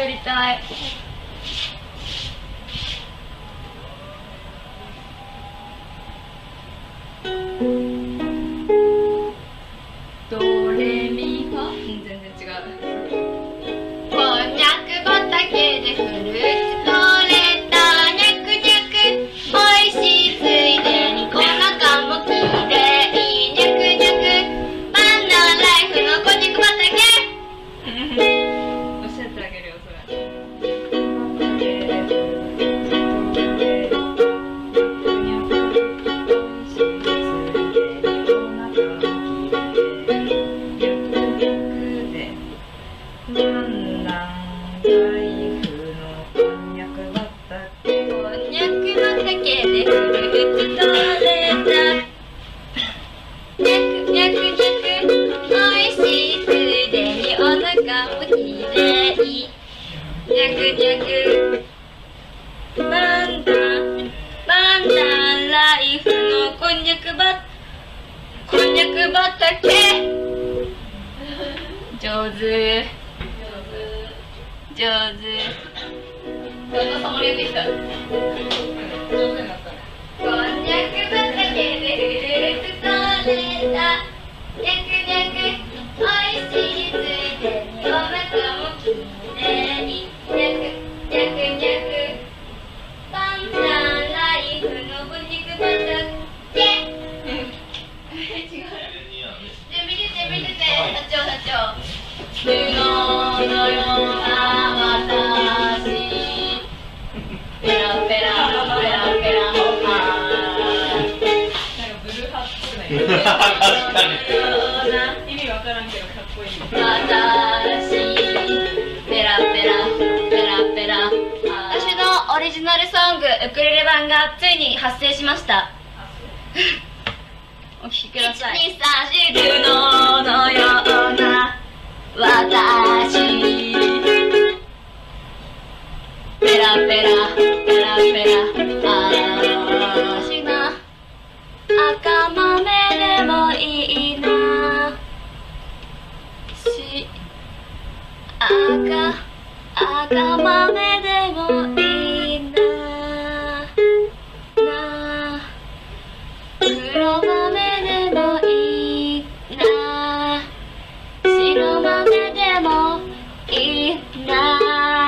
やりたい。ドレミファ、全然違う。こんにゃく畑でフルーツ取れた、にゃくにゃくおいしい、ついでにお腹もきれい、にゃくにゃくバナナライフのこんにゃく畑。教えてあげるよそれ。上手。上手。旦那様に出てきた。上手になったね。こんにゃく畑でフルーツ取れた。にゃくにゃくおいしい、ついでにお腹もきれい。にゃくにゃくにゃくパンダライフのこんにゃく畑。違う。見てて見てて、社長社長。布のような私、ペラペラペラペラなんかブルーハーツっぽくない？意味わからんけどかっこいい。私、ペラペラペラペラ。私のオリジナルソングウクレレ版がついに発生しました。お聴きください。1、2、3、4、布のような私、ペラペラペラペラ、私の赤豆でもいいな、赤豆でもいいな、黒豆でもいいな、白豆でもいいな、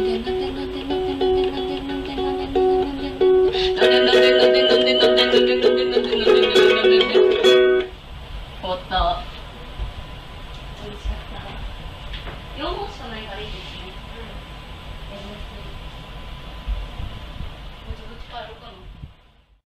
終わった。美味しかった。4本しかないからいいですね。